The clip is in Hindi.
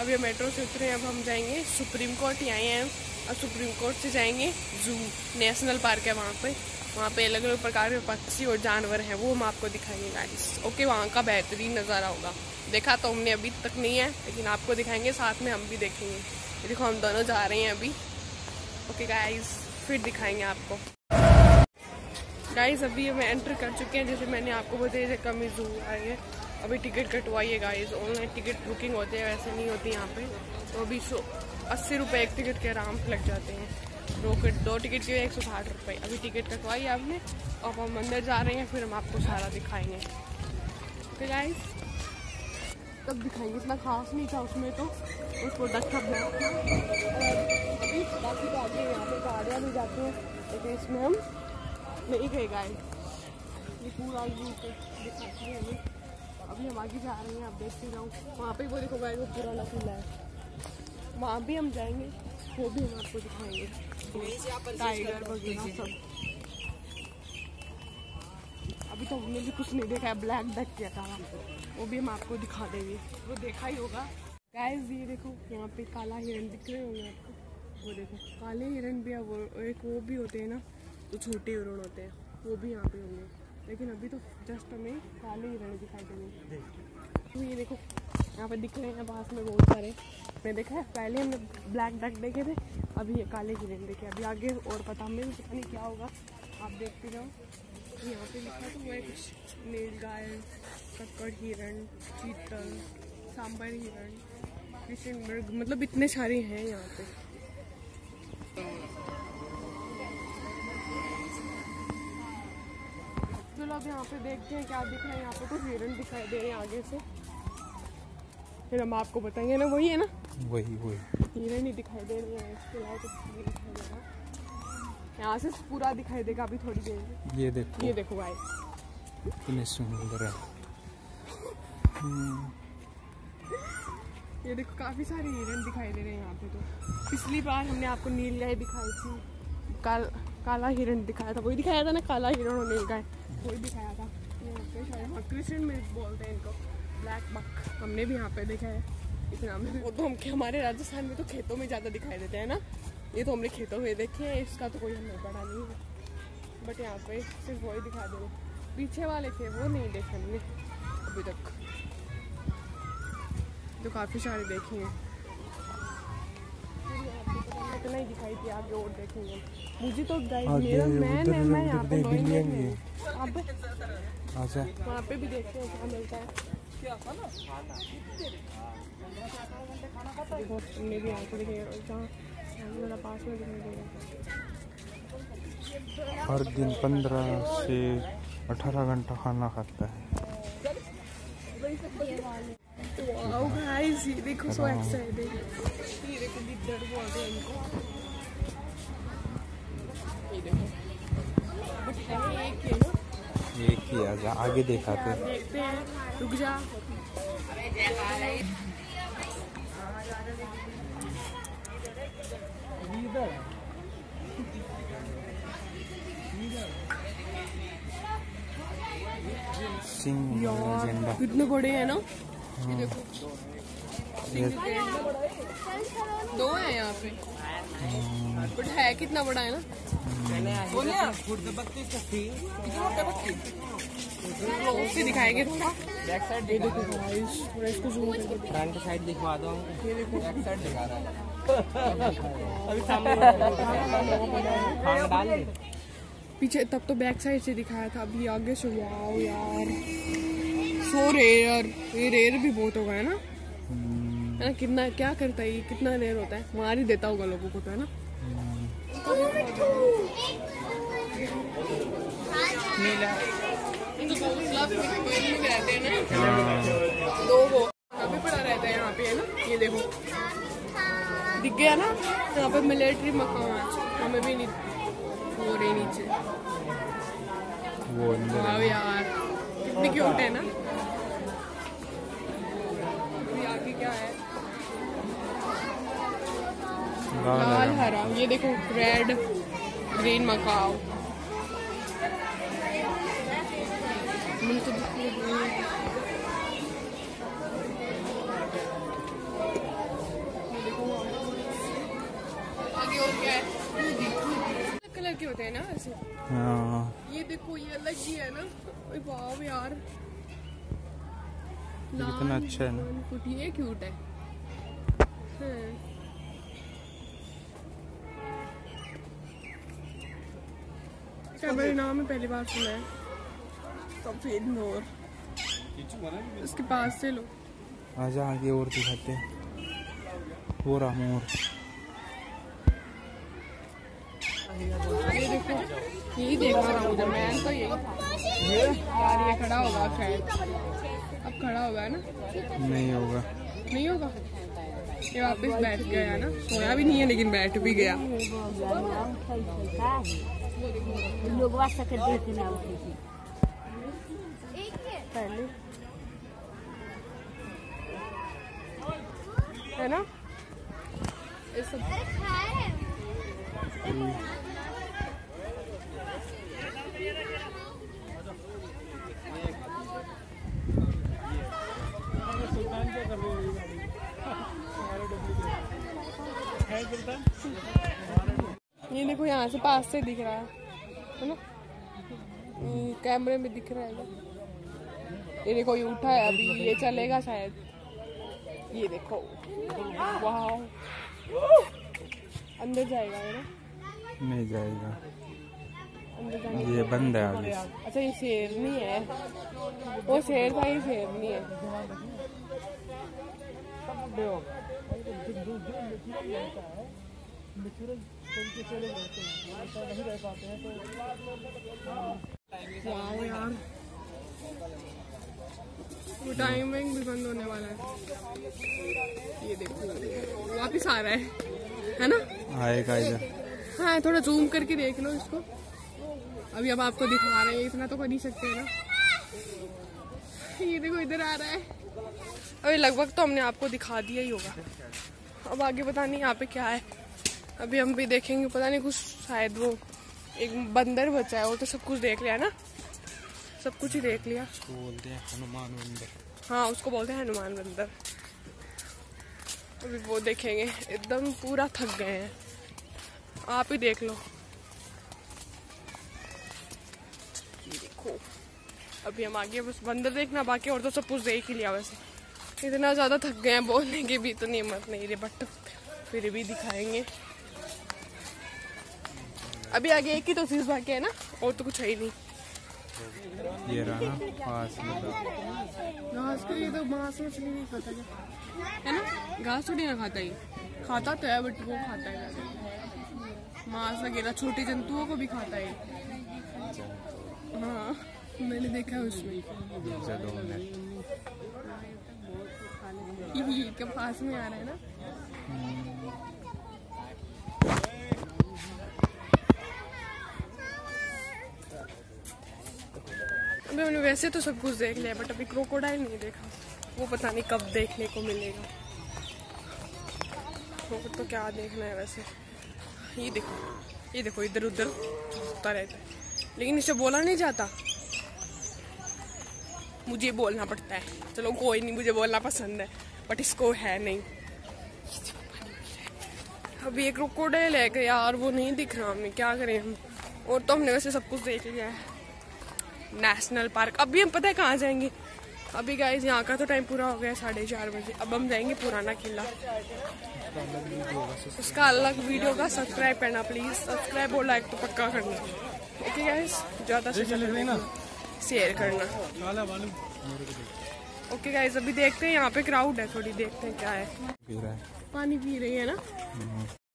अभी हम मेट्रो से उतरे हैं, अब हम जाएंगे सुप्रीम कोर्ट। यहाँ हैं और सुप्रीम कोर्ट से जाएंगे जू, नेशनल पार्क है वहाँ पे अलग अलग प्रकार के पक्षी और जानवर हैं, वो हम आपको दिखाएंगे गाइस। ओके, वहाँ का बेहतरीन नज़ारा होगा। देखा तो हमने अभी तक नहीं है, लेकिन आपको दिखाएंगे, साथ में हम भी देखेंगे। ये देखो हम दोनों जा रहे हैं अभी। ओके गाइस, फिर दिखाएंगे आपको। गाइस अभी हम एंटर कर चुके हैं, जैसे मैंने आपको बताया कमी जू आई है। अभी टिकट कटवाइए गाइस, ऑनलाइन टिकट बुकिंग होती है, वैसे नहीं होती यहाँ पे। तो अभी 80 रुपये एक टिकट के आराम से लग जाते हैं। दो टिकट के 160 रुपये। अभी टिकट कटवाई आपने, अब हम अंदर जा रहे हैं, फिर हम आपको सारा दिखाएंगे। ओके गाइस, तब दिखाएंगे, इतना खास नहीं था उसमें, तो उसको डक्का ब्लैक था। अभी बाकी तो आगे यहाँ पे गाड़ियाँ भी जाती हैं, लेकिन इसमें हम नहीं गए गाइस। ये पूरा व्यू दिखाती है हमें। अभी हम आगे जा रहे हैं, आप देखते जाओ। वहाँ पे वो देखो गाइस, वो पुराना किला है, वहाँ भी हम जाएंगे, वो भी हम आपको दिखाएंगे, टाइगर वगैरह सब। अभी तो हमने भी कुछ नहीं देखा है, ब्लैक डक किया था, वो भी हम आपको दिखा देंगे, वो देखा ही होगा गाइस। ये देखो यहाँ पे काला हिरण दिख रहे होंगे आपको, वो देखो काले हिरण भी है, वो एक वो भी होते हैं ना, तो छोटे हिरण होते हैं, वो भी यहाँ पे होंगे, लेकिन अभी तो जस्ट हमें काले हिरण दिखाई देंगे। तो ये देखो यहाँ पे दिख रहे हैं पास में बहुत सारे, मैं देखा है, पहले हमने ब्लैक डक देखे थे, अभी ये काले हिरण देखे। अभी आगे और पता, हमें भी पता नहीं क्या होगा, आप देखते जाओ। यहाँ पे लिखा तो हुआ है कुछ, नीलगाय, कक्कड़ हिरण, चीतल, सांबर हिरण, कृष्ण मृग, मतलब इतने सारे हैं यहाँ पे। चलो अब यहाँ पे देखते हैं क्या दिख रहा है। यहाँ पे कुछ हिरण दिखाई दे रहे हैं आगे से, फिर हम आपको बताएंगे ना। वही है ना, वही हिरण ही दिखाई दे रही है, इसके अलावा कुछ नहीं दिखाई दे रहा। यहाँ से पूरा दिखाई देगा अभी थोड़ी देर में। ये देखो भाई, कितने सुंदर है। ये देखो काफी सारे हिरण दिखाई दे रहे हैं यहाँ पे। तो पिछली बार हमने आपको नीलगाय दिखाई थी, काला हिरण दिखाया था, वही दिखाया था ना, काला हिरण और नीलगाय, वही दिखाया था। यहाँ कृष्ण मृग बोलते हैं इनको, ब्लैक बक, हमने भी यहाँ पे देखा है इतना में। वो तो हम हमारे राजस्थान में तो खेतों में ज़्यादा दिखाई देते हैं ना, ये तो हमने खेतों में देखे हैं, इसका तो कोई हमें बड़ा नहीं है, बट यहाँ पे सिर्फ वही दिखा दे रहे। पीछे वाले थे वो नहीं देखे हमने अभी तक, तो काफ़ी सारे देखे हैं। इतना ही दिखाई थी, आगे और देखेंगे। मुझे तो मैं यहाँ पे वहाँ पे भी देखते हैं क्या मिलता है। देखो हमने भी यहाँ पे देखेंगे, जहाँ पास में दिखाई देगा। हर दिन 15 से 18 घंटा खाना खाता है। वाओ गाइस, ये देखो सो एक्साइटेड। ये देखो गिद्दड़ बोलते हैं इनको, ये देखो, बट एक ही है ना, एक ही आजा, आगे दिखाते देखते हैं, रुक जा। सिंह झंडा कितने बड़े हैं ना, ये देखो, दो है यहाँ पे, बट है कितना बड़ा है ना। से दिखाएंगे थोड़ा बैक साइड, ये देखो गाइस, थोड़ा इसको जूम करके फ्रंट साइड दिखवा दो। ये देखो बैक साइड दिखा रहा है अभी सामने डाल दे पीछे, तब तो बैक साइड से दिखाया था, अभी आगे से। वाओ यार, सो रेयर, ये रेयर भी बहुत होगा है ना, है ना। कितना क्या करता है ये, कितना रेयर होता है, मार ही देता होगा लोगों को, तो है ना। रहते हैं ना, दो वो अभी पड़ा रहता है यहाँ पे, है ना। ये देखो दिख गया ना, यहाँ पे मिलिट्री मकान है, हमें भी नहीं हो रही नीचे। वाह यार, कितनी क्यूट है ना। आगे क्या है, लाल हरा, ये देखो रेड ग्रीन मकाओ। से। हाँ ये देखो ये अलग ही है ना। ओए वाह यार, कितना अच्छा है ना। कुछ ये क्यूट है। क्या मेरे नाम में पहली बार सुना है। सफेद मोर, इसके पास से लो। आजा आगे और दिखाते हैं। वो रहा मोर। ये देखो, यही देख रहा हूँ मुझे, मैं तो यही यार। ये खड़ा होगा शायद, अब खड़ा होगा ना? नहीं होगा, नहीं होगा। ये वापस बैठ गया है ना, सोया भी नहीं है लेकिन बैठ भी गया। लोग देखना है ना ये सब। ये देखो यहाँ से पास से दिख रहा है ना, कैमरे में दिख रहा है। ये देखो ये उठा है, अभी ये चलेगा शायद। ये देखो, वाह, अंदर जाएगा है ना? नहीं जाएगा, अंदर जाने ये बंद है अभी। अच्छा ये शेरनी है, वो शेर था, ये शेरनी है। वाह यार, वो टाइमिंग भी बंद होने वाला है। ये देखो वापिस आ रहा है ना? आएगा इधर। हाँ थोड़ा जूम करके देख लो इसको। अभी अब आपको दिखा रहे हैं, इतना तो कर ही सकते हैं ना। ये देखो इधर आ रहा है। अभी लगभग तो हमने आपको दिखा दिया ही होगा। अब आगे पता नहीं यहाँ पे क्या है, अभी हम भी देखेंगे। पता नहीं कुछ, शायद वो एक बंदर बचा है। वो तो सब कुछ देख लिया ना, सब कुछ ही देख लिया। उसको बोलते हैं हनुमान बंदर। हाँ उसको बोलते हैं हनुमान बंदर। अभी वो देखेंगे। एकदम पूरा थक गए हैं, आप ही देख लो। ये देखो, अभी हम आगे बस बंदर देखना बाकी, और तो सब कुछ देख ही लिया। वैसे इतना ज्यादा थक गए हैं, बोलने की भी इतनी हिम्मत नहीं रही, बट फिर भी दिखाएंगे। अभी आगे एक ही तो चीज बाकी है ना, और तो कुछ है ही नहीं। ये रहा ना पास में। घास के लिए तो मांस मछली नहीं खाता क्या है ना? घास थोड़ी ना खाता, ये खाता तो है बट वो खाता है मांस वगैरह, छोटे जंतुओं को भी खाता है। हाँ मैंने देखा है उसमें। के पास में आ रहा है ना। अभी हमने वैसे तो सब कुछ देख लिया, बट अभी क्रोकोडाइल नहीं देखा। वो पता नहीं कब देखने को मिलेगा। तो क्या देखना है वैसे। ये देखो इधर उधर घूमता रहता है, लेकिन इसे बोला नहीं जाता, मुझे बोलना पड़ता है। चलो कोई नहीं, मुझे बोलना पसंद है, बट इसको है नहीं। अभी एक क्रोकोडाइल है कि यार, वो नहीं दिख रहा हमें, क्या करें हम। और तो हमने वैसे सब कुछ देख लिया है। नेशनल पार्क अभी हम पता है कहाँ जाएंगे। अभी गाइस यहाँ का तो टाइम पूरा हो गया 4:30 बजे। अब हम जाएंगे पुराना किला, उसका अलग वीडियो का। सब्सक्राइब करना प्लीज, सब्सक्राइब और लाइक तो पक्का करना। ओके गाइस, ज़्यादा से ज़्यादा शेयर करना। ओके गाइस, अभी देखते हैं, यहाँ पे क्राउड है थोड़ी, देखते हैं क्या है। पानी पी रही है ना।